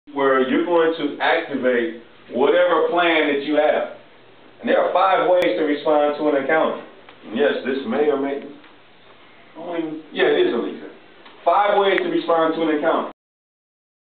where you're going to activate whatever plan that you have. And there are 5 ways to respond to an encounter. And yes, this may or may, yeah, it is illegal. 5 ways to respond to an encounter.